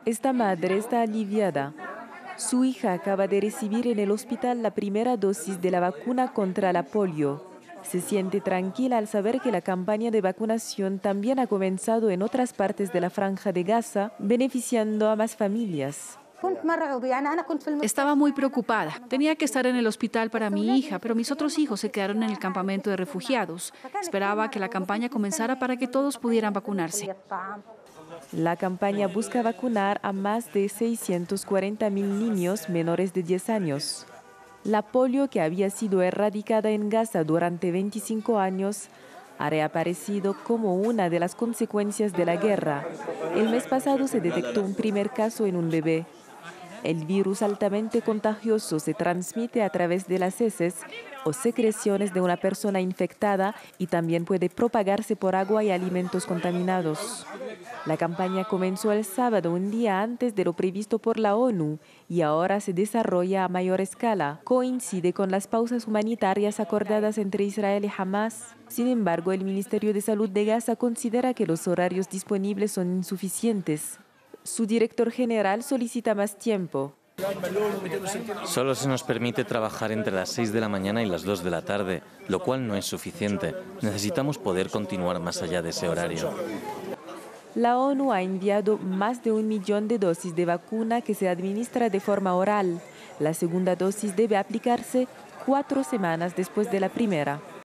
Esta madre está aliviada. Su hija acaba de recibir en el hospital la primera dosis de la vacuna contra la polio. Se siente tranquila al saber que la campaña de vacunación también ha comenzado en otras partes de la Franja de Gaza, beneficiando a más familias. Estaba muy preocupada. Tenía que estar en el hospital para mi hija, pero mis otros hijos se quedaron en el campamento de refugiados. Esperaba que la campaña comenzara para que todos pudieran vacunarse. La campaña busca vacunar a más de 640.000 niños menores de 10 años. La polio, que había sido erradicada en Gaza durante 25 años, ha reaparecido como una de las consecuencias de la guerra. El mes pasado se detectó un primer caso en un bebé. El virus altamente contagioso se transmite a través de las heces o secreciones de una persona infectada y también puede propagarse por agua y alimentos contaminados. La campaña comenzó el sábado, un día antes de lo previsto por la ONU, y ahora se desarrolla a mayor escala. Coincide con las pausas humanitarias acordadas entre Israel y Hamas. Sin embargo, el Ministerio de Salud de Gaza considera que los horarios disponibles son insuficientes. Su director general solicita más tiempo. Solo se nos permite trabajar entre las 6 de la mañana y las 2 de la tarde, lo cual no es suficiente. Necesitamos poder continuar más allá de ese horario. La ONU ha enviado más de 1 millón de dosis de vacuna que se administra de forma oral. La segunda dosis debe aplicarse 4 semanas después de la primera.